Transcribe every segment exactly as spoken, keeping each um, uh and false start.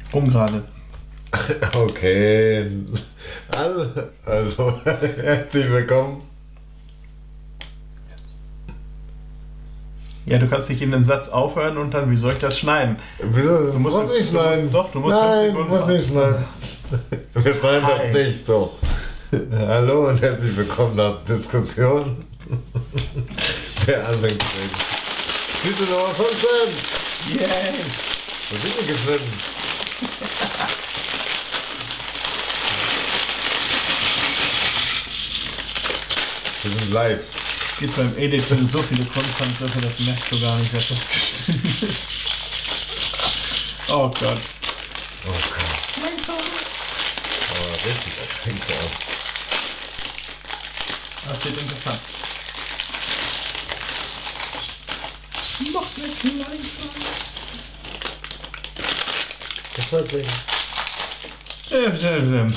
Rum gerade. Okay. Also, herzlich willkommen. Ja, du kannst nicht in den Satz aufhören und dann, wie soll ich das schneiden? Wieso? Du musst du musst nicht du schneiden. Musst, doch, du musst Nein, fünf du Sekunden musst nicht schneiden. Wir schneiden Hi. das nicht so. Hallo und herzlich willkommen nach Diskussion. Wer anfängt zu reden. Titel Nummer fünfzehn. Yay! Wo sind wir geschnitten? Wir sind live. Es gibt beim Editing so viele Kunsthandgriffe, das merkst du gar nicht, dass das geschnitten ist. Oh Gott. Oh Gott. Mein Gott. Aber richtig, das fängt so an. Das wird interessant. Noch mehr klein. Das hört sich. Ähm,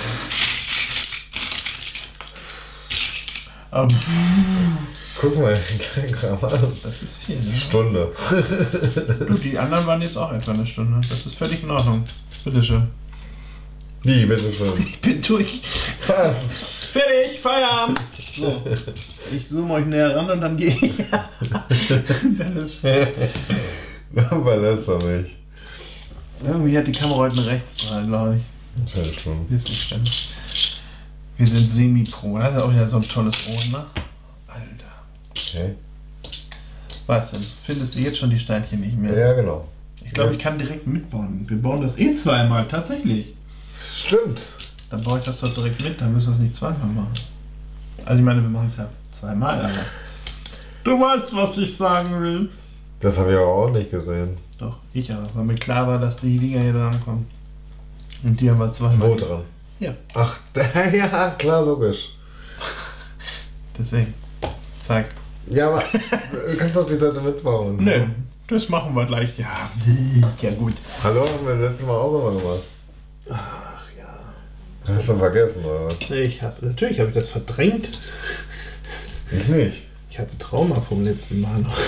ähm. Guck mal, kein Kram an. Das ist viel, ne? Stunde. Du, die anderen waren jetzt auch etwa eine Stunde. Das ist völlig in Ordnung. Bitteschön. Wie, bitteschön. Ich bin durch. Was? Fertig, Feierabend. So, ich zoome euch näher ran und dann gehe ich. Dann ist fertig. Verlässt er mich. Irgendwie hat die Kamera heute eine Rechtsstrahl, glaube ich. Sehr schlimm. Das ist nicht schlimm. Wir sind Semi-Pro. Das ist auch wieder so ein tolles Brot, ne? Alter. Okay. Was denn? Findest du jetzt schon die Steinchen nicht mehr? Ja, genau. Ich glaube, ich kann direkt mitbauen. Wir bauen das eh zweimal, tatsächlich. Stimmt. Dann baue ich das doch direkt mit, dann müssen wir es nicht zweimal machen. Also ich meine, wir machen es ja zweimal, aber... Du weißt, was ich sagen will. Das habe ich aber auch nicht gesehen. Doch, ich aber, weil mir klar war, dass die Dinger hier dran kommen. Und die haben wir zweimal. Wo dran? Ja. Ach, ja, klar, logisch. Deswegen. Zeig. Ja, aber du kannst doch die Seite mitbauen. Nö, das machen wir gleich. Ja, ist ja gut. Hallo, haben wir letztes Mal auch immer gemacht. Ach ja. Hast du vergessen, oder was? Ich hab, natürlich habe ich das verdrängt. Ich nicht. Ich habe ein Trauma vom letzten Mal noch.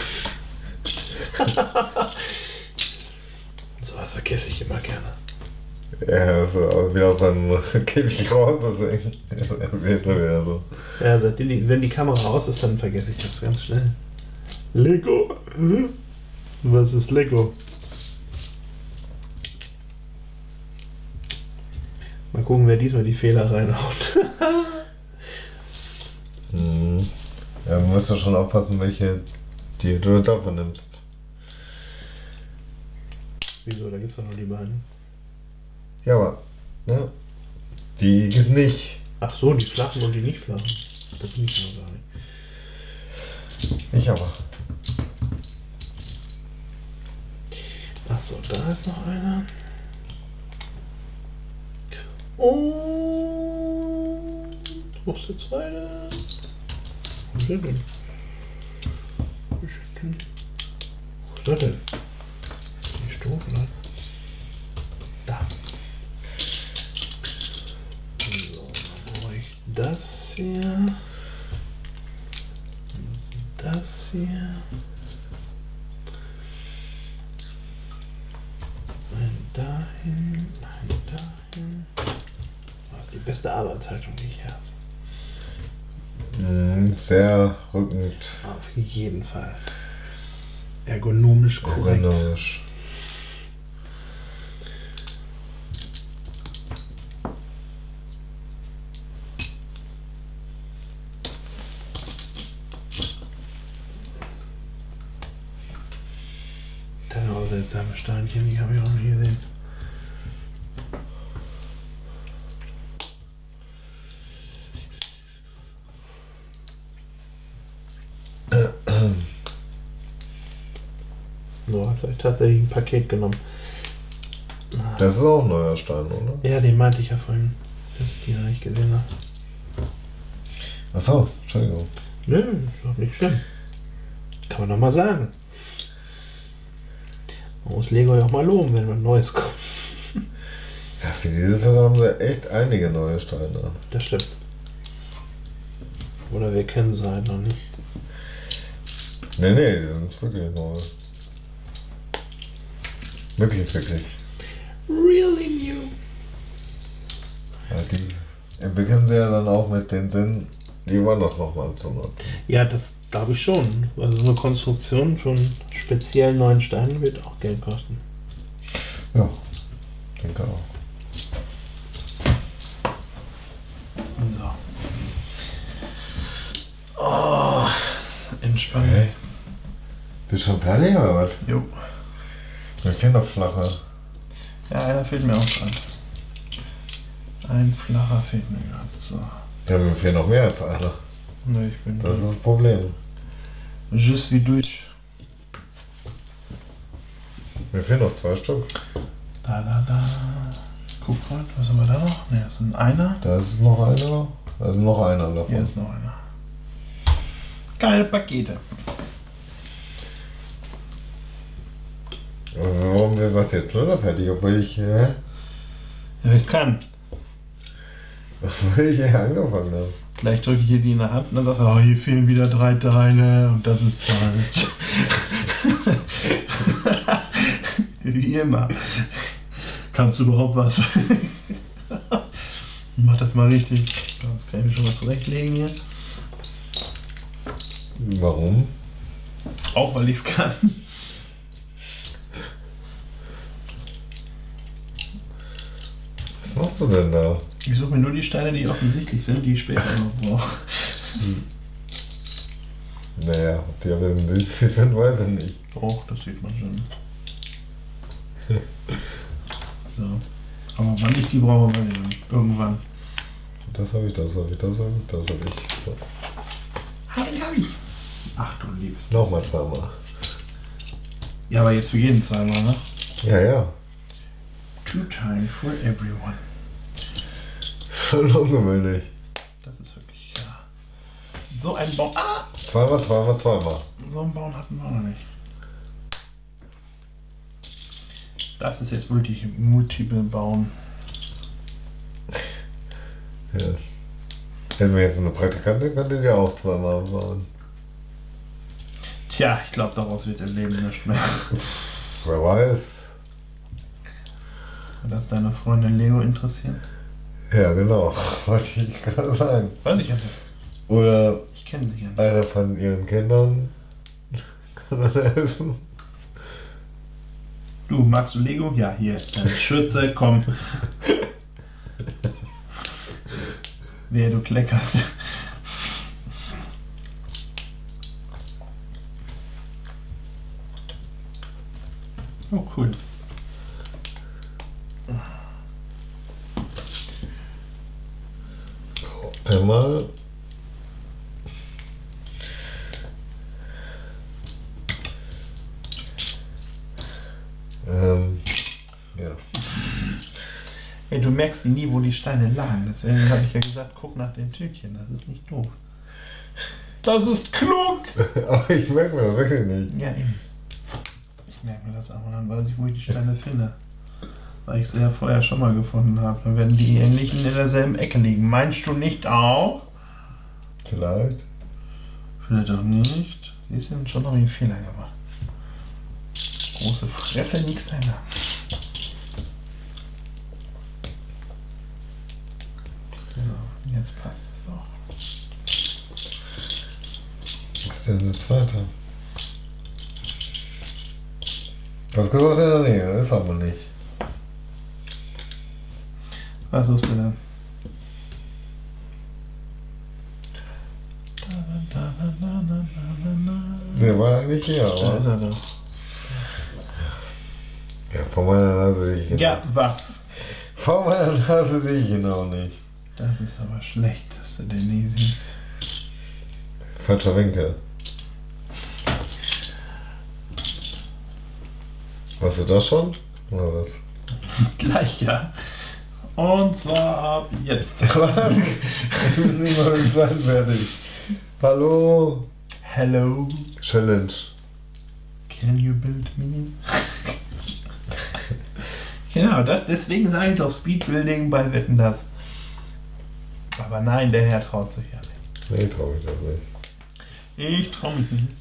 Sowas vergesse ich immer gerne. Ja, das ist auch wieder aus seinem Käfig raus, deswegen. Das ist wieder so. Ja, seitdem die, wenn die Kamera aus ist, dann vergesse ich das ganz schnell. Lego. Was ist Lego? Mal gucken, wer diesmal die Fehler reinhaut. Mhm. Ja, man müsste schon aufpassen, welche die du davon nimmst. Wieso? Da gibt es doch nur die beiden. Ja, aber, ne? Die gibt nicht. Ach so, die flachen und die nicht flachen. Das bin ich noch gar nicht. Ich aber. Ach so, da ist noch einer. Und wo ist der zweite? Wo ist der denn? Wo ist der denn? Wo ist der denn? Die Stufen, ne? Da. So, dann brauche ich das hier. Das hier. Ein dahin, ein dahin. Das ist die beste Arbeitshaltung, die ich habe. Mhm, sehr rückend. Auf jeden Fall. Ergonomisch korrekt. Ergonomisch. Dann auch seltsame Steinchen, die habe ich auch noch nie gesehen. So, hat vielleicht tatsächlich ein Paket genommen. Das ist auch ein neuer Stein, oder? Ja, den meinte ich ja vorhin, dass ich die noch nicht gesehen habe. Achso, Entschuldigung. Nö, ist doch nicht schlimm. Kann man doch mal sagen. Man muss Lego ja auch mal loben, wenn was Neues kommt. Ja, für dieses Jahr haben wir echt einige neue Steine. Das stimmt. Oder wir kennen sie halt noch nicht. Nee, nee, die sind wirklich neu. Wirklich, wirklich. Really new. Ja, die entwickeln sie ja dann auch mit den Sinn, die woanders nochmal zu nutzen. Ja, das glaube ich schon. Also eine Konstruktion von speziell neuen Steinen wird auch Geld kosten. Ja, denke auch. So. Oh, entspannen. Okay. Bist du schon fertig oder was? Jo. Wir kennen doch flacher. Ja, einer fehlt mir auch dran. Ein flacher fehlt mir gerade. So. Ja, mir fehlen noch mehr als einer. Ne, ich bin. Das ist das Problem. Just wie durch. Mir fehlen noch zwei Stück. Da, da, da. Guck mal, was haben wir da noch? Ne, das ist ein einer. Da ist noch einer. Also noch einer davon. Hier ist noch einer. Geile Pakete. Warum wir was jetzt schneller fertig? Obwohl ich, äh, Ja, ich kann. obwohl ich hier angefangen habe. Gleich drücke ich hier die in der Hand und dann sagst du, oh, hier fehlen wieder drei Teile und das ist falsch. Wie immer. Kannst du überhaupt was? Mach das mal richtig. Jetzt kann ich mir schon was zurechtlegen hier. Warum? Auch weil ich es kann. Was machst du denn da? Ich suche mir nur die Steine, die offensichtlich sind, die ich später noch brauche. Naja, ob die alle süchtig sind, weiß ich nicht. Doch, das sieht man schon. So. Aber wann ich die brauche, weiß ich nicht. Irgendwann. Das habe ich, das habe ich, das habe ich, das habe ich. So. Hab ich, hab ich. Ach du liebes Nochmal zweimal. Ja, aber jetzt für jeden zweimal, ne? Ja, ja. Two time for everyone. Schon ungewöhnlich. Das ist wirklich, ja. So ein Baum. Ah! Zweimal, zweimal, zweimal. So einen Baum hatten wir noch nicht. Das ist jetzt wirklich Multiple Bauen. Ja. Hätten wir jetzt eine Praktikantin, könnte die auch zweimal bauen. Tja, ich glaube, daraus wird im Leben nichts mehr. Wer weiß. Wenn das deine Freundin Leo interessiert? Ja, genau. Wollte ich gerade sagen. Weiß ich ja nicht. Oder Ich kenne sie ja nicht. einer von ihren Kindern kann dann helfen. Du, magst du Lego? Ja, hier. Deine Schürze, komm. Wer du kleckerst. Oh, cool. Einmal. Ähm, ja. Ey, du merkst nie, wo die Steine lagen. Deswegen habe ich ja gesagt, guck nach dem Tütchen. Das ist nicht doof. Das ist klug! Aber ich merke mir das wirklich nicht. Ja, eben. Ich merke mir das auch und dann weiß ich, wo ich die Steine finde. Weil ich sie ja vorher schon mal gefunden habe. Dann werden die ähnlichen in derselben Ecke liegen. Meinst du nicht auch? Vielleicht. Vielleicht auch nicht. Siehst du, haben schon noch einen Fehler gemacht. Große Fresse, nix einer. So, jetzt passt es auch. Was ist denn das zweite? Du hast gesagt, in der Nähe, ist aber nicht. Was suchst du denn? Der war eigentlich hier, Da aber. ist er doch. Ja, vor meiner Nase sehe ich ihn. Ja, was? Vor meiner Nase sehe ich ihn auch nicht. Das ist aber schlecht, dass du den nie siehst. Falscher Winkel. Warst du das schon? Oder was? Gleich, ja. Und zwar ab jetzt. Was? Ich bin nicht mal mit Zeit fertig. Hallo? Hello. Challenge. Can you build me? Genau, das, deswegen sage ich doch Speedbuilding bei Wetten, das. Aber nein, der Herr traut sich ja nicht. Nee, trau mich das nicht. Ich trau mich nicht.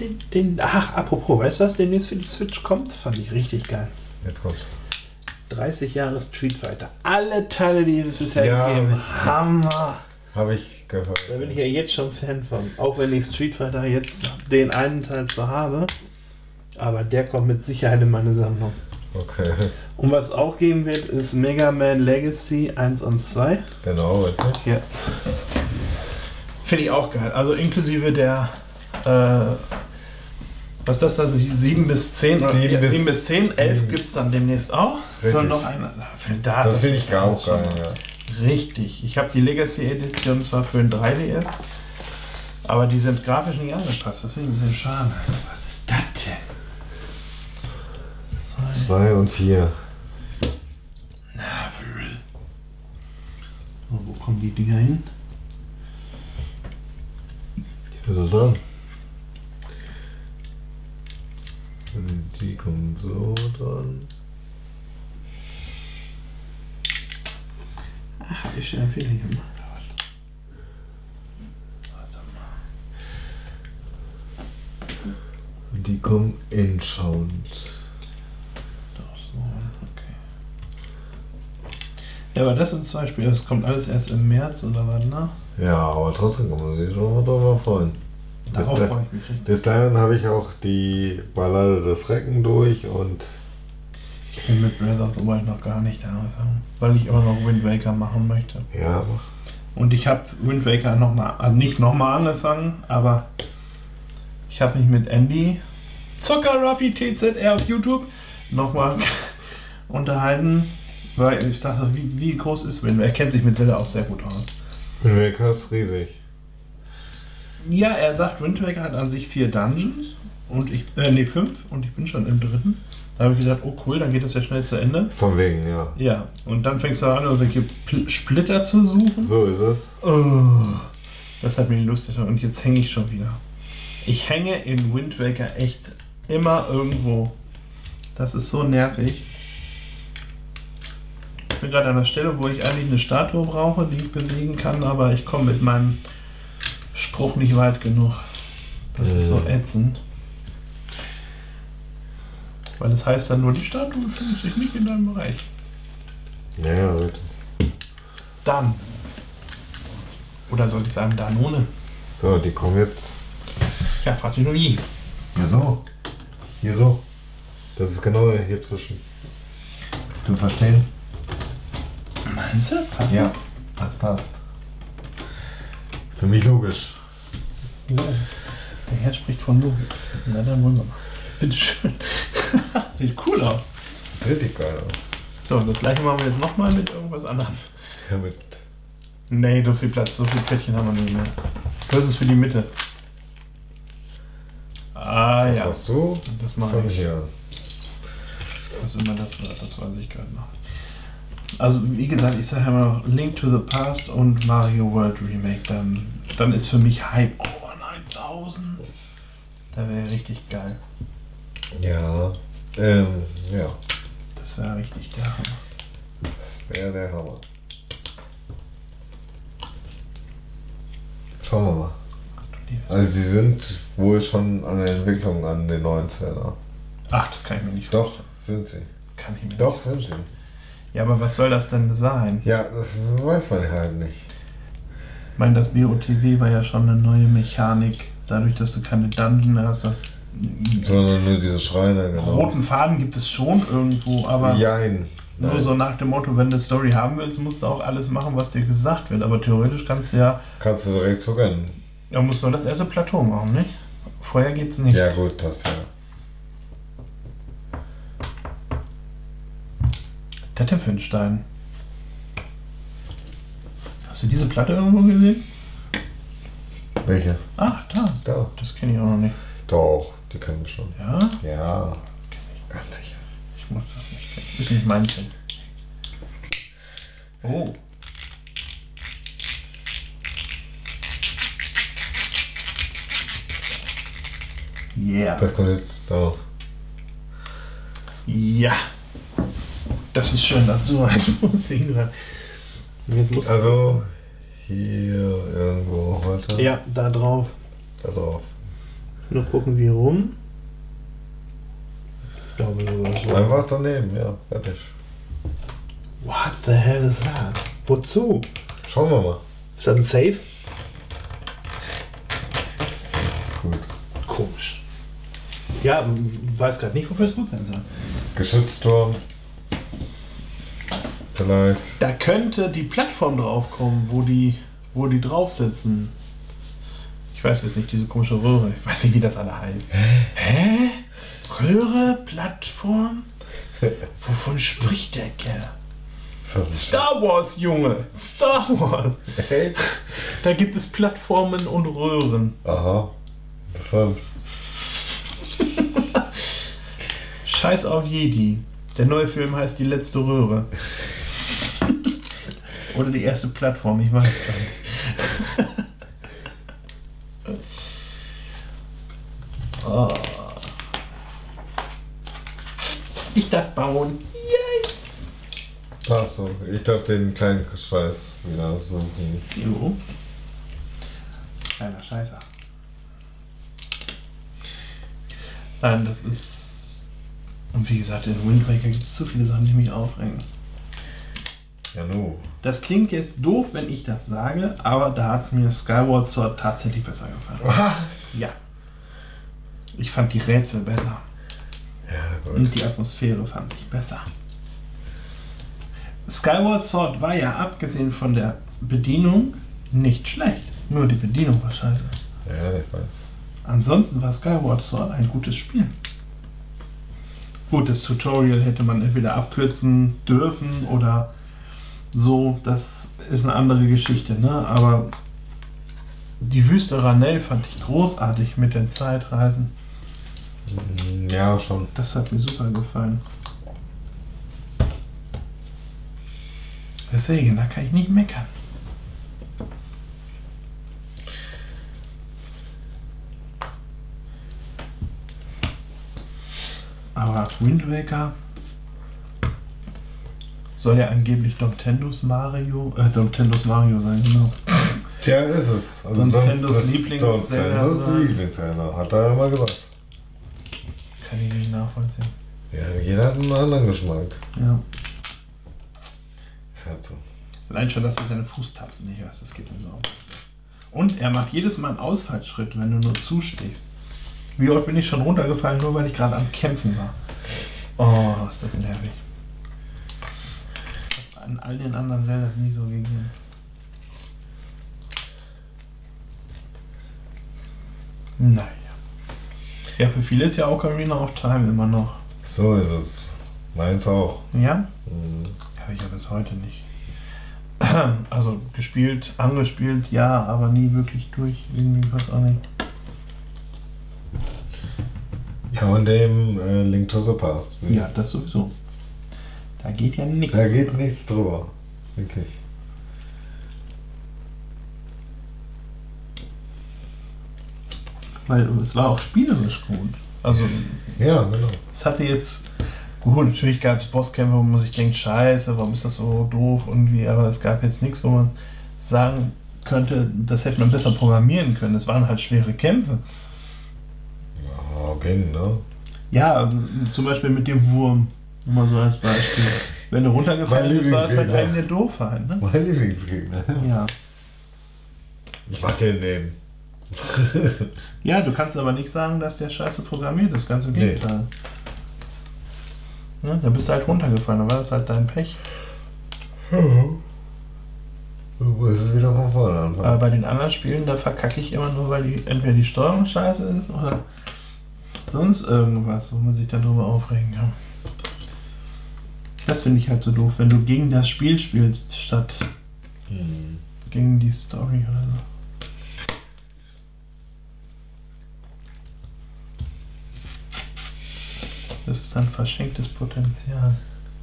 den, den. Ach, apropos, weißt du, was demnächst für die Switch kommt? Fand ich richtig geil. Jetzt kommt's. dreißig Jahre Street Fighter. Alle Teile, die es bisher Ja, gegeben hab ich- Hammer. Habe ich gehört. Da bin ich ja jetzt schon Fan von. Auch wenn ich Street Fighter jetzt den einen Teil zwar habe, aber der kommt mit Sicherheit in meine Sammlung. Okay, Und was es auch geben wird, ist Mega Man Legacy eins und zwei. genau, richtig. Ja. Finde ich auch geil. Also inklusive der, äh, was ist das, das ist sieben bis zehn? Oder Sieben ja, bis- sieben bis zehn, elf sieben. gibt es dann demnächst auch. Richtig. Soll noch eine, für da, Das finde ist ich auch schon geil, ja. Richtig. Ich habe die Legacy Edition zwar für den drei D S, aber die sind grafisch nicht angepasst. Das finde ich ein bisschen schade. Was ist das denn? Zwei. Zwei und vier. Na, für real. So, wo kommen die Dinger hin? Also dran. Und die kommen so dran. Ach, hab ich schon einen Fehler gemacht. Warte mal. Und die kommen inschauend. Doch, so, okay. Ja, aber das sind zum Beispiel, das kommt alles erst im März oder was, ne? Ja, aber trotzdem kann man sich schon mal drüber freuen. Darauf Bis, freue ich mich richtig. bis dahin habe ich auch die Ballade des Recken durch und Ich bin mit Breath of the Wild noch gar nicht angefangen, weil ich immer noch Wind Waker machen möchte. ja, Und ich habe Wind Waker noch mal, also nicht nochmal angefangen, aber ich habe mich mit Andy, Zocker Raffi T Z R auf YouTube, nochmal unterhalten, weil ich dachte, wie, wie groß ist Wind Waker? Er kennt sich mit Zelda auch sehr gut aus. Wind Waker ist riesig. Ja, er sagt, Wind Waker hat an sich vier Dungeons und ich, äh, nee, fünf und ich bin schon im dritten. Da habe ich gesagt, oh cool, dann geht das ja schnell zu Ende. Von wegen, ja. Ja, und dann fängst du an, irgendwelche Pl- Splitter zu suchen. So ist es. Oh, das hat mich lustig und jetzt hänge ich schon wieder. Ich hänge in Wind Waker echt immer irgendwo. Das ist so nervig. Ich bin gerade an der Stelle, wo ich eigentlich eine Statue brauche, die ich bewegen kann, aber ich komme mit meinem Spruch nicht weit genug. Das ist so Äh. ätzend. Weil es heißt dann nur, die Statue befindet sich nicht in deinem Bereich. Ja, ja, bitte. Dann. Oder soll ich sagen, dann ohne? So, die kommen jetzt. Ja, frag dich nur wie. Ja, so. Hier so. Das ist genau hier zwischen. Du verstehen? Meinst du? Passt Ja, das? das passt. Für mich logisch. Ja. Der Herr spricht von Logik. Na dann wollen wir mal. Bitteschön. Sieht cool aus. Richtig geil aus. So, das gleiche machen wir jetzt nochmal mit irgendwas anderem. Ja, mit. Nee, so viel Platz, so viel Plättchen haben wir nicht mehr. Das ist für die Mitte. Ah Das ja. machst du? Das mache Fang ich. hier an. Was immer das war, das weiß ich gerade noch. Also wie gesagt, ich sage immer noch Link to the Past und Mario World Remake. Dann, dann ist für mich Hype over neuntausend. Da wäre richtig geil. Ja. Ähm, ja. Das wäre richtig der Hammer. Das wäre der Hammer. Schauen wir mal. Also sie sind wohl schon an der Entwicklung an den neuen Zelda. Ach, das kann ich mir nicht Doch, sind sie. Kann ich mir Doch, nicht sind sie. vorstellen. Ja, aber was soll das denn sein? Ja, das weiß man halt nicht. Ich meine, das B O T W war ja schon eine neue Mechanik. Dadurch, dass du keine Dungeon hast, das Sondern nur diese Schreine, genau. roten Faden gibt es schon irgendwo, aber Jein. nur Nein. so nach dem Motto, wenn du eine Story haben willst, musst du auch alles machen, was dir gesagt wird. Aber theoretisch kannst du ja, Kannst du direkt so rennen. ja, musst nur das erste Plateau machen, nicht? Vorher geht's nicht. Ja gut, das ja. Der Tiffenstein. Hast du diese Platte irgendwo gesehen? Welche? Ach, da. Da. Das kenne ich auch noch nicht. Doch, die kennen wir schon. Ja? Ja, ganz sicher. Ich muss das nicht kennen. Ist nicht mein Ding. Oh. Yeah. Das kommt jetzt da. Ja. Das ist schön, dass du ein Musik dran. Jetzt muss Also hier irgendwo heute. ja, da drauf. Da drauf. Nur gucken, wie rum. Ich glaube sogar so. Einfach daneben, ja, fertig. What the hell is that? Wozu? Schauen wir mal. Ist das ein Safe? Ist gut. Komisch. Ja, weiß gerade nicht, wofür es gut sein soll. Geschützturm. Vielleicht. Da könnte die Plattform draufkommen, wo die, wo die draufsitzen. Ich weiß jetzt nicht, diese komische Röhre. Ich weiß nicht, wie das alle heißt. Hä? Röhre? Plattform? Wovon spricht der Kerl? Star Wars, Junge! Star Wars! Hey. Da gibt es Plattformen und Röhren. Aha. Interessant. Scheiß auf Jedi. Der neue Film heißt Die letzte Röhre. Oder die erste Plattform, ich weiß gar nicht. Oh. Ich darf bauen. Yay! Darfst du. Ich darf den kleinen Scheiß wieder suchen. Jo. Kleiner Scheißer. Nein, das ist... Und wie gesagt, in Wind Waker gibt es zu viele Sachen, die mich aufregen. Ja, nu. Das klingt jetzt doof, wenn ich das sage, aber da hat mir Skyward Sword tatsächlich besser gefallen. Was? Ja. Ich fand die Rätsel besser. Ja, gut. Und die Atmosphäre fand ich besser. Skyward Sword war ja, abgesehen von der Bedienung, nicht schlecht. Nur die Bedienung war scheiße. Ja, ich weiß. Ansonsten war Skyward Sword ein gutes Spiel. Gut, das Tutorial hätte man entweder abkürzen dürfen oder so, das ist eine andere Geschichte, ne? Aber die Wüste Ranel fand ich großartig mit den Zeitreisen. Ja, schon. Das hat mir super gefallen. Deswegen, da kann ich nicht meckern. Aber Wind Waker soll ja angeblich Nintendos Mario, äh, Nintendos Mario sein, genau. Tja, ist es. Also Nintendos das- Lieblings-Zelda Nintendos sein. Lieblings-Zelda, hat er ja mal gesagt. Kann ich nicht nachvollziehen. Ja, jeder hat einen anderen Geschmack. Ja. Ist halt so. Allein schon, dass du seine Fußtapsen nicht hörst, das geht mir so auf. Und er macht jedes Mal einen Ausfallschritt, wenn du nur zustichst. Wie oft bin ich schon runtergefallen, nur weil ich gerade am Kämpfen war. Oh, ist das nervig. Das hat an all den anderen Zeldas nie so gegeben. Naja. Ja, für viele ist ja Ocarina of Time immer noch. So ist es. Meins auch. Ja? Mhm. Habe ich ja bis heute nicht. Also gespielt, angespielt, ja, aber nie wirklich durch. Irgendwie, was auch nicht. Ja, und dem äh, Link to the Past. Ja, das sowieso. Da geht ja nichts. Da geht nichts drüber. Wirklich. Weil es war auch spielerisch gut. Also Ja, genau. es hatte jetzt, gut, natürlich gab es Bosskämpfe, wo man sich denkt, scheiße, warum ist das so doof irgendwie, aber es gab jetzt nichts, wo man sagen könnte, das hätte man besser programmieren können. Es waren halt schwere Kämpfe. Ja, ging, ne? Ja, zum Beispiel mit dem Wurm, nur mal so als Beispiel. Wenn du runtergefallen Mein bist, war es halt Lieblingsgegner. eigene Doofheit, ne? Mein Lieblingsgegner. Ja. Ich mach den nehmen. Ja, du kannst aber nicht sagen, dass der scheiße programmiert ist, ganz im Nee. Gegenteil. Ne? Da bist du halt runtergefallen, dann war das halt dein Pech. Du musst es wieder von vorne anfangen. Aber bei den anderen Spielen, da verkacke ich immer nur, weil die, entweder die Steuerung scheiße ist oder sonst irgendwas, wo man sich darüber aufregen kann. Das finde ich halt so doof, wenn du gegen das Spiel spielst, statt Hm. gegen die Story oder so. Das ist dann verschenktes Potenzial.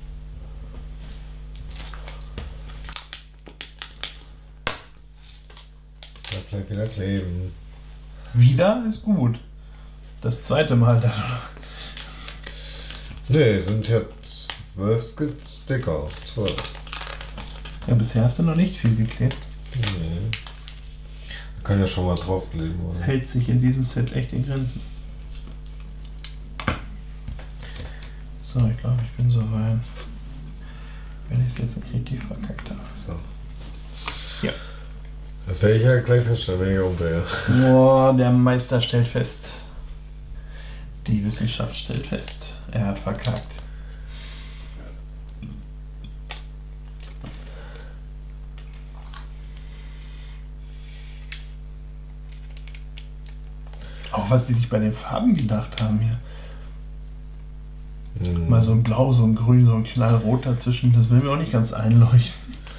Ja, gleich wieder kleben. Wieder ist gut. Das zweite Mal dann. Nee, sind jetzt zwölf Sticker. zwölf. Ja, bisher hast du noch nicht viel geklebt. Mhm. Kann ja schon mal draufkleben, oder? Hält sich in diesem Set echt in Grenzen. So, ich glaube, ich bin so weit. Wenn ich es jetzt nicht richtig verkackt habe. So. Ja. Das werde ich ja gleich feststellen, wenn ich umdrehe. Oh, der Meister stellt fest. Die Wissenschaft stellt fest. Er hat verkackt. Auch was die sich bei den Farben gedacht haben hier. Hm. Mal so ein Blau, so ein Grün, so ein Knallrot dazwischen. Das will mir auch nicht ganz einleuchten.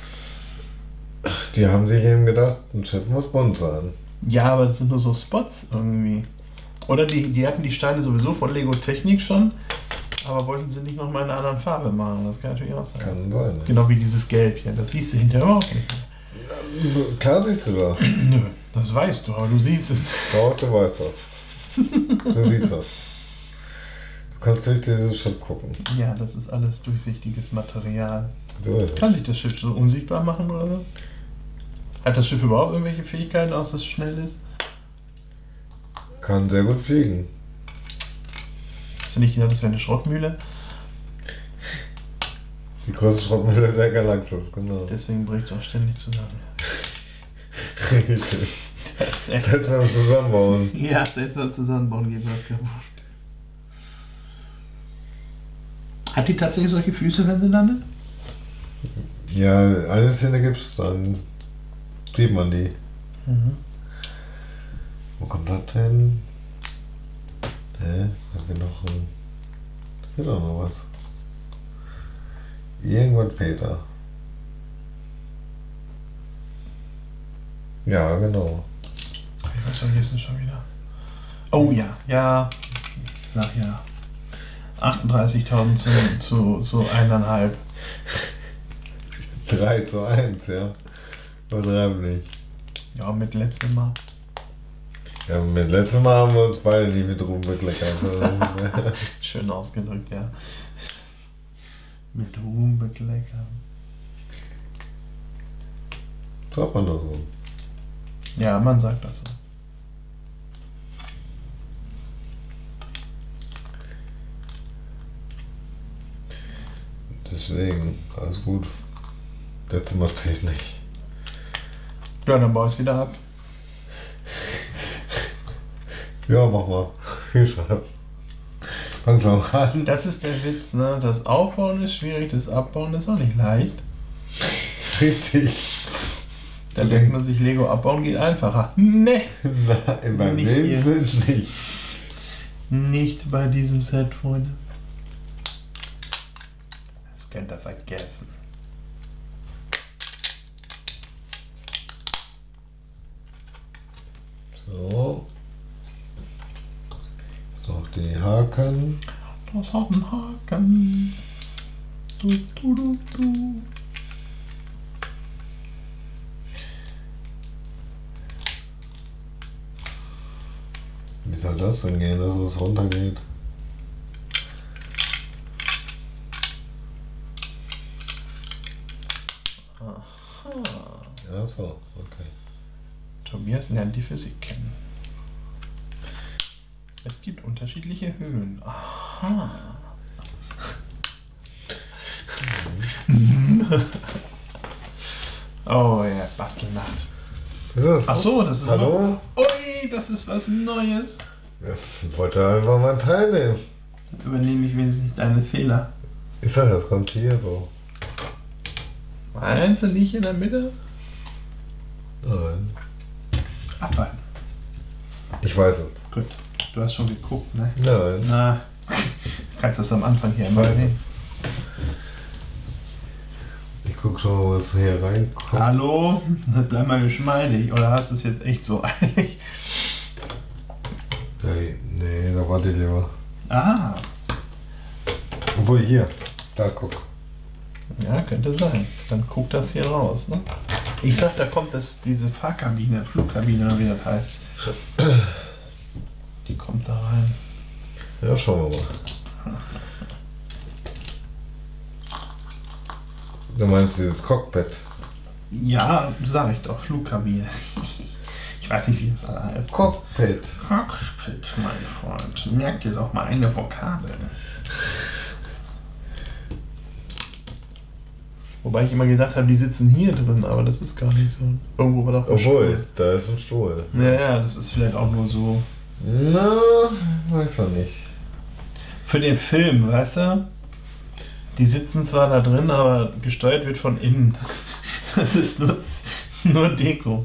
Die haben sich eben gedacht, ein Schiff muss bunt sein. Ja, aber das sind nur so Spots irgendwie. Oder die, die hatten die Steine sowieso von Lego Technik schon, aber wollten sie nicht nochmal in einer anderen Farbe machen. Das kann natürlich auch sein. Kann sein. Ne? Genau wie dieses Gelb hier. Das siehst du hinterher überhaupt nicht. Klar siehst du das. Nö, das weißt du, aber du siehst es. Doch, du weißt das. Du siehst das. Du kannst durch dieses Schiff gucken. Ja, das ist alles durchsichtiges Material. So ist es. Kann sich das Schiff so unsichtbar machen oder so? Hat das Schiff überhaupt irgendwelche Fähigkeiten, außer dass es schnell ist? Kann sehr gut fliegen. Hast du nicht gedacht, das wäre eine Schrottmühle? Die größte Schrottmühle der Galaxis, genau. Deswegen bricht es auch ständig zusammen. Richtig. Das ist Das echt. hätten wir zusammenbauen. Ja, selbst beim Zusammenbauen geht was kaputt. Hat die tatsächlich solche Füße, wenn sie landet? Ja, eine Szene gibt's, dann sieht man die. Mhm. Wo kommt das hin? Hä? Da fehlt noch ein. Da fehlt doch noch was. Irgendwas fehlt da. Ja, genau. Ich hab's vergessen schon wieder. Oh ja, ja. Ich sag ja. achtunddreißigtausend zu, zu, zu eineinhalb. drei zu eins, ja. Übertreiblich. Ja, mit letztem Mal. Ja, mit letztem Mal haben wir uns beide nicht mit Ruhm bekleckert. Schön ausgedrückt, ja. Mit Ruhm bekleckert. Sagt man doch so. Ja, man sagt das so. Deswegen, alles gut. Letztes Mal zählt nicht. Ja, dann baue ich es wieder ab. Ja, mach mal. Viel Spaß. Fang schon mal an. Das ist der Witz, ne? Das Aufbauen ist schwierig, das Abbauen ist auch nicht leicht. Richtig. Da denkt man sich, Lego abbauen geht einfacher. Ne, Nein, beim Nicht Leben hier. sind nicht. nicht bei diesem Set, Freunde. Das könnt ihr vergessen. So. So, die Haken. Das hat einen Haken. Du, du, du, du. Wie soll das denn gehen, dass es runtergeht? Aha. Ja, so, okay. Tobias lernt die Physik kennen. Es gibt unterschiedliche Höhen. Aha. Oh ja, Bastelnacht. Ist das Ach so, das ist Hallo? noch- Ui, das ist was Neues. Ja, ich wollte einfach mal teilnehmen. Übernehme ich wenigstens nicht deine Fehler. Ich sag, das kommt hier so. Meinst du nicht in der Mitte? Nein. Abwarten. Ich weiß es. Gut. Du hast schon geguckt, ne? Nein. Na, kannst das am Anfang hier Ich immer weiß sehen. es. Ich guck schon mal, was hier reinkommt. Hallo? Bleib mal geschmeidig. Oder hast du es jetzt echt so eilig? Nee, nee, da warte ich lieber. Ah, Obwohl hier. Da guck. ja, könnte sein. Dann guckt das hier raus, ne? Ich sag, da kommt das, diese Fahrkabine, Flugkabine oder wie das heißt. Die kommt da rein. Ja, schauen wir mal. Du meinst dieses Cockpit? Ja, sag ich doch, Flugkabine. Ich Ich weiß nicht, wie das alle heißt. Cockpit. Cockpit, mein Freund. Merk dir doch mal eine Vokabel. Wobei ich immer gedacht habe, die sitzen hier drin, aber das ist gar nicht so. Irgendwo war doch ein Obwohl, Stuhl. da ist ein Stuhl. Ja, ja, das ist vielleicht auch nur so. Na, weiß man nicht. Für den Film, weißt du? Die sitzen zwar da drin, aber gesteuert wird von innen. Das ist nur, nur Deko.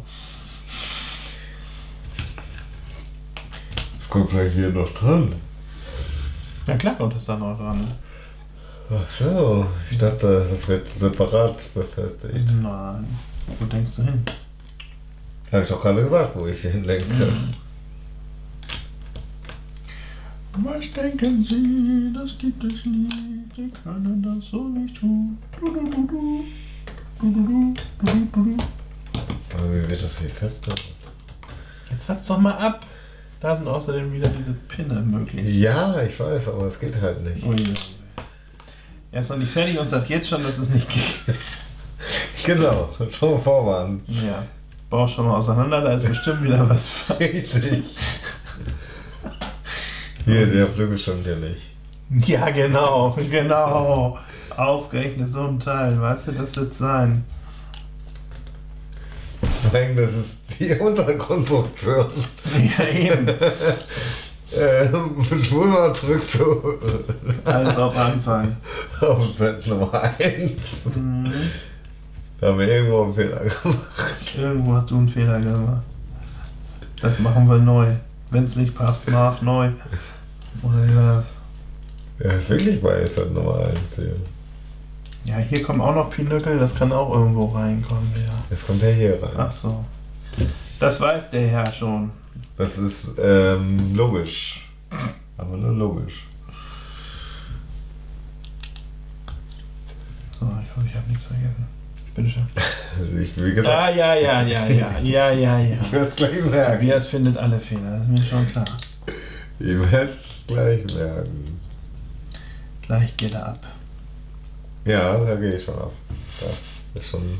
Das kommt vielleicht hier noch dran. Ja klar kommt das da noch dran. Ach so, ich dachte, das wird separat befestigt. Nein. Wo denkst du hin? Habe ich doch gerade gesagt, wo ich hinlenke. Mhm. Was denken Sie, das gibt es nie. Sie können das so nicht tun. Du, du, du, du. Du, du, du, du, du, du. Aber wie wird das hier festgehalten? Jetzt wart's doch mal ab. Da sind außerdem wieder diese Pinne möglich. Ja, ich weiß, aber es geht halt nicht. Ui. Er ist noch nicht fertig und sagt jetzt schon, dass es nicht geht. Genau, schon mal vorwarnen. Ja. Bau schon mal auseinander, da ist bestimmt wieder was falsch. Richtig. Hier, der Flügel stimmt ja nicht. Ja, genau, genau. Ausgerechnet so ein Teil, weißt du, das wird sein. Nein, das ist die Unterkonstruktion. Ja, eben. Ähm, spul mal zurück zu Alles auf Anfang. auf Set Nummer eins. Mhm. Da haben wir irgendwo einen Fehler gemacht. Irgendwo hast du einen Fehler gemacht. Das machen wir neu. Wenn es nicht passt, mach neu. Oder wie war das? Ja, ist wirklich bei Set Nummer eins hier. Ja, hier kommen auch noch Pinöckel, das kann auch irgendwo reinkommen, ja. Jetzt kommt der hier rein. Ach so. Das weiß der Herr schon. Das ist ähm, logisch. Aber nur logisch. So, ich hoffe, ich habe nichts vergessen. Bitte schön. Also ich, wie gesagt, Ah, ja, ja, ja, ja, ja, ja, ja. ich werde es gleich merken. Tobias findet alle Fehler, das ist mir schon klar. Ich werde es gleich merken. Gleich geht er ab. Ja, da gehe ich schon ab. Da ist schon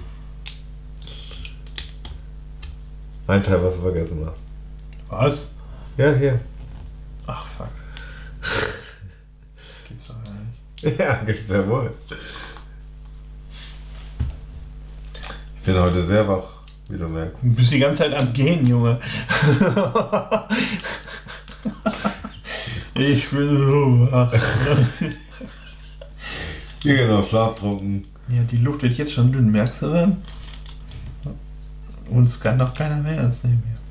ein Teil, was du vergessen hast. Was? Ja, hier. Ach, fuck. Gibt's doch gar nicht. Ja, gibt's ja wohl. Ich bin heute sehr wach, wie du merkst. Du bist die ganze Zeit am Gehen, Junge. Ich bin so wach. Hier genau, schlaftrunken. Ja, die Luft wird jetzt schon dünn, merkst du was? Uns kann doch keiner mehr ernst nehmen hier.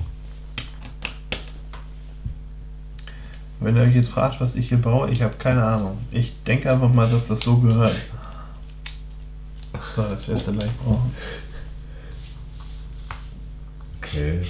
Wenn ihr euch jetzt fragt, was ich hier baue, ich habe keine Ahnung. Ich denke einfach mal, dass das so gehört. So, das wirst du gleich brauchen. Okay.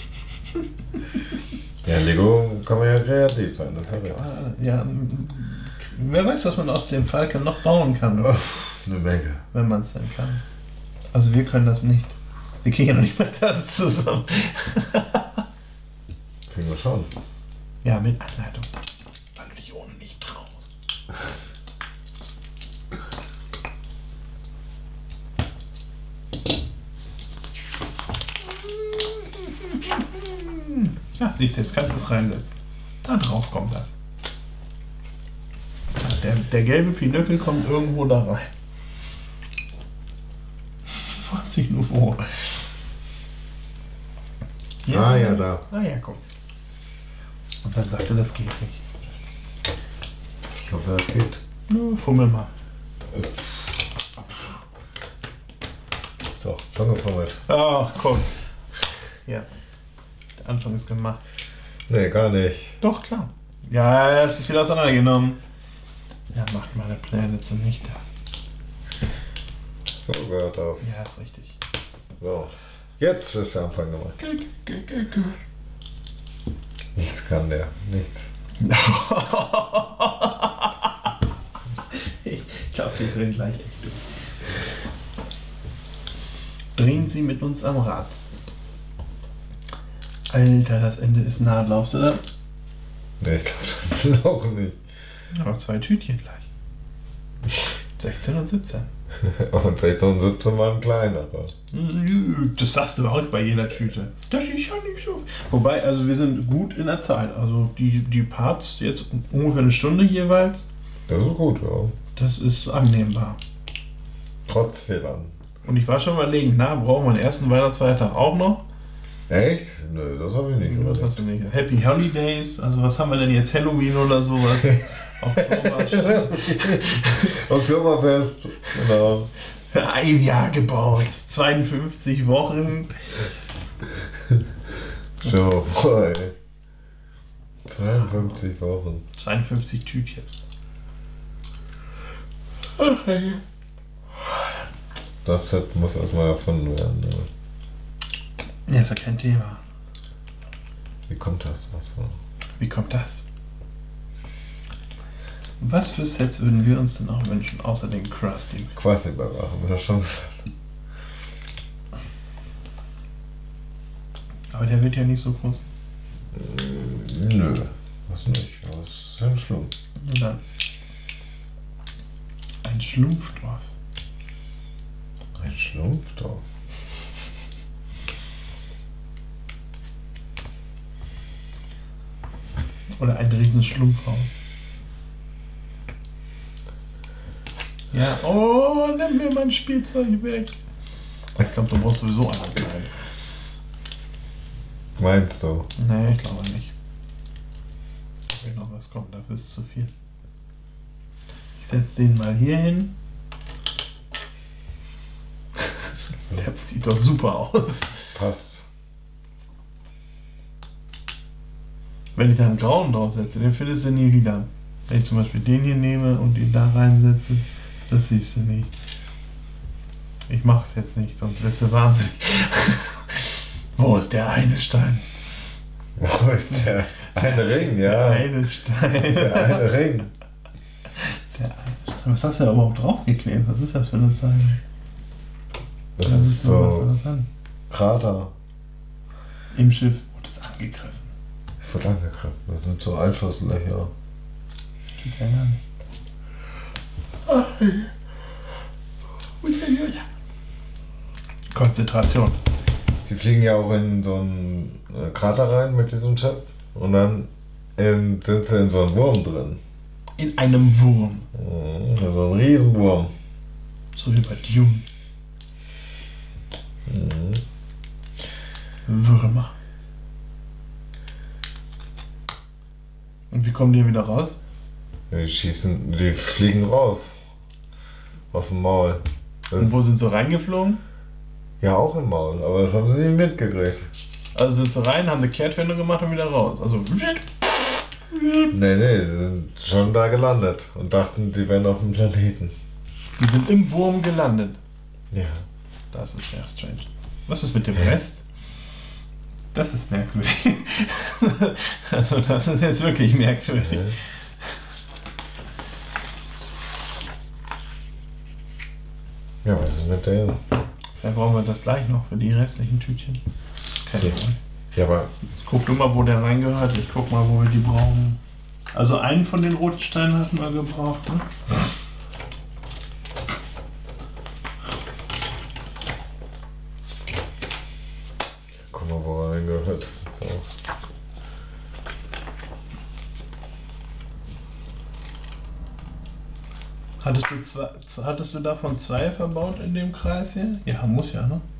Ja, Lego kann man ja kreativ sein, das habe ich. Ja, wer weiß, was man aus dem Falken noch bauen kann, Oh, eine Menge. wenn man es denn kann. Also wir können das nicht. Wir kriegen ja noch nicht mal das zusammen. Kriegen wir schon. Ja, mit Anleitung. Weil du dich ohne nicht traust. Ja, siehst du, jetzt kannst du es reinsetzen. Da drauf kommt das. Der, der gelbe Pinöckel kommt irgendwo da rein. Fragt sich nur wo. Hier? Ah ja, da. Ah ja, guck. Und dann sagt er, das geht nicht. Ich hoffe, das geht. Nur fummel mal. So, schon gefummelt. Ah, guck. Ja. Der Anfang ist gemacht. Nee, gar nicht. Doch, klar. Ja, es ist wieder auseinandergenommen. Ja, macht meine Pläne zunichte. So gehört das. Ja, ist richtig. So. Jetzt ist der Anfang gemacht. Gut, gut, gut, gut. Nichts kann der. Nichts. Ich glaube, wir drehen gleich echt durch. Drehen Sie mit uns am Rad. Alter, das Ende ist nah. Glaubst du das? Nee, ich glaube das auch nicht. Aber zwei Tütchen gleich. sechzehn und siebzehn. Und sechzehn und siebzehn waren kleinere. Das sagst du auch bei jeder Tüte. Das ist ja nicht so. Wobei, also wir sind gut in der Zeit. Also die, die Parts jetzt ungefähr eine Stunde jeweils. Das ist gut, ja. Das ist annehmbar. Trotz Fehlern. Und ich war schon überlegen, na, brauchen wir den ersten Weihnachtsfeiertag auch noch? Echt? Nö, das habe ich nicht Was überlegt. hast du nicht? Happy Holidays, also was haben wir denn jetzt? Halloween oder sowas? Oktober. Oktoberfest, genau. Ein Jahr gebaut, zweiundfünfzig Wochen. So, boy. zweiundfünfzig Wochen. zweiundfünfzig Tütchen. Okay. Das Set muss erstmal erfunden werden. Ne? Ja, ist ja kein Thema. Wie kommt das? Was so? Wie kommt das? Was für Sets würden wir uns denn auch wünschen, außer den Krusty? Quasi bei haben wir das schon gesagt. Aber der wird ja nicht so groß. Nö, was nicht. Aber es ist ja ein Schlumpf. Und dann ein Schlumpfdorf. Ein Schlumpfdorf. Oder ein riesen Schlumpfhaus. Ja, oh, nimm mir mein Spielzeug weg. Ich glaube, du brauchst sowieso einen kleinen. Meinst du? Nee, ich glaube nicht. Wenn noch was kommt, dafür ist es zu viel. Ich setze den mal hier hin. Der sieht doch super aus. Passt. Wenn ich da einen grauen draufsetze, den findest du nie wieder. Wenn ich zum Beispiel den hier nehme und ihn da reinsetze, das siehst du nie. Ich mach's jetzt nicht, sonst wirst du wahnsinnig. Wo ist der eine Stein? Wo ist der? Ein Ring, ja. Der eine Stein. Der eine Ring. Der eine Stein. Was hast du da überhaupt draufgeklebt? Was ist das für eine Zeichnung? Das ist so. Was soll so das sein? Krater. Im Schiff wurde es angegriffen. Es wird angegriffen. Das sind so Einschusslöcher. Geht ja gar nicht. Konzentration. Die fliegen ja auch in so einen äh, Krater rein mit diesem Schiff. Und dann in, sind sie in so einem Wurm drin. In einem Wurm. Mhm, so ein Riesenwurm. So wie bei Dune. Mhm. Würmer. Und wie kommen die wieder raus? Die schießen, die fliegen raus. Aus dem Maul. Das Und wo sind sie reingeflogen? ja, auch im Maul, aber das haben sie nicht mitgekriegt. Also sind sie rein, haben eine Kehrtwende gemacht und wieder raus. Also. Nee, nee, sie sind schon da gelandet und dachten, sie wären auf dem Planeten. Die sind im Wurm gelandet. Ja. Das ist sehr strange. Was ist mit dem Rest? Das ist merkwürdig. Also das ist jetzt wirklich merkwürdig. Ja. Ja, was ist mit der? Vielleicht brauchen wir das gleich noch für die restlichen Tütchen. Keine Ja. Ahnung. Ja, aber Guck du mal, wo der reingehört. Ich guck mal, wo wir die brauchen. Also einen von den roten Steinen hatten wir gebraucht, ne? guck mal, wo er reingehört. So. Hattest du, zwei, hattest du davon zwei verbaut in dem Kreis hier? Ja, muss ja, ne?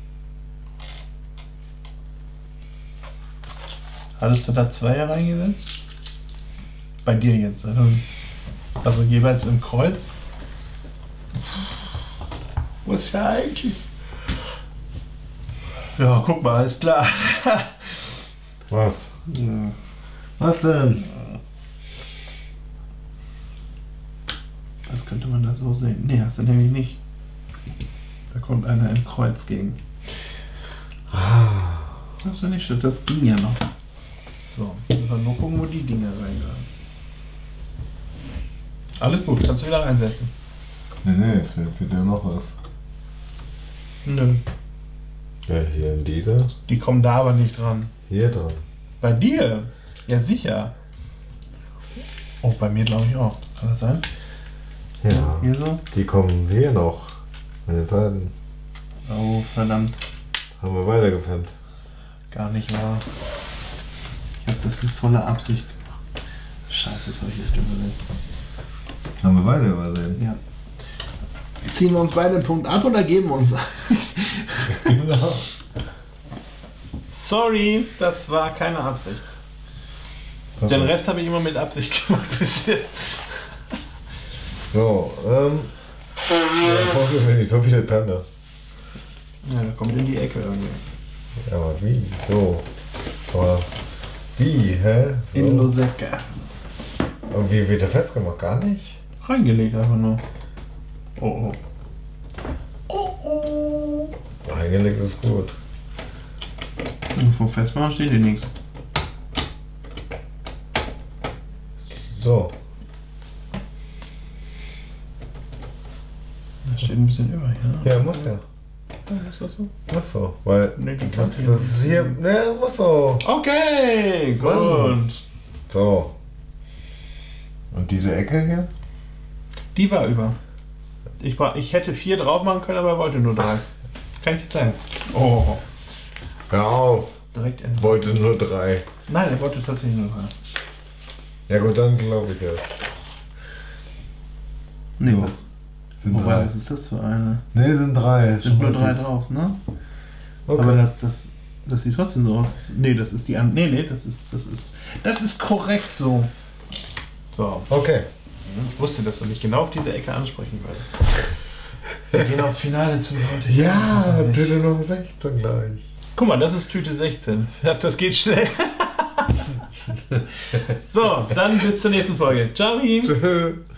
Hattest du da zwei reingesetzt? Bei dir jetzt, also, also jeweils im Kreuz? Wo ist ja eigentlich? Ja, guck mal, alles klar. Was? Was denn? Das könnte man da so sehen. Nee, hast du nämlich nicht. Da kommt einer im Kreuz gegen. Ah. Das ist ja nicht schön, das ging ja noch. So, müssen wir nur gucken, wo die Dinger reingehören. Alles gut, kannst du wieder reinsetzen. Nee, nee, fehlt wieder noch was. Nö. Ja, hier in dieser. Die kommen da aber nicht dran. Hier dran. Bei dir? Ja, sicher. Oh, bei mir glaube ich auch. Kann das sein? Ja. Hier so? Die kommen hier noch. Meine Zeiten. Oh, verdammt. Haben wir weitergepennt. Gar nicht wahr. Ich hab das mit voller Absicht gemacht. Scheiße, das habe ich jetzt übersehen. Haben wir weiter übersehen. Ja. Ziehen wir uns beide einen Punkt ab oder geben wir uns? Genau. Sorry, das war keine Absicht. Was Den war- Rest habe ich immer mit Absicht gemacht bis jetzt. So, ähm. Ja, brauchen wir nicht so viele Tanne. Ja, der kommt in die Ecke irgendwie. Ja, aber wie? So. Aber wie, hä? So. In Losecke. Und wie wird der festgemacht? Gar nicht? Reingelegt einfach nur. Oh oh. Oh oh. Eingelegt ist gut. Und vom Festmachen steht hier nichts. So. Da steht ein bisschen über hier. Ja, muss ja. Ja, ist das so? Muss so. Weil Nee, die das, Kante das ist hier. Ne, muss so. Okay, Mann. gut. So. Und diese Ecke hier? Die war über. Ich, bra- ich hätte vier drauf machen können, aber er wollte nur drei. Kann ich dir zeigen. Oh, Hör auf. direkt in. Wollte nur drei. Nein, er wollte tatsächlich nur drei. Ja gut, dann glaube ich erst. Nee, Sind wobei, drei. was ist das für eine? Ne, sind drei. Es sind nur drei drauf, ne? Okay. Aber das, das, das sieht trotzdem so aus. Nee, das ist die an. Nee, nee, das ist. Das ist. Das ist korrekt so. So. Okay. Ich wusste, dass du mich genau auf diese Ecke ansprechen würdest. Wir gehen aufs Finale zu, Leute. Ja, Großartig. Tüte Nummer sechzehn gleich. Guck mal, das ist Tüte sechzehn. Das geht schnell. So, dann bis zur nächsten Folge. Ciao. Tschüss.